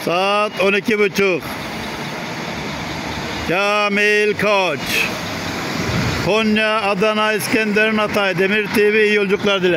Saat 12.30. Kamil Koç. Konya, Adana, İskenderun, Hatay. Demir TV iyi yolculuklar diler.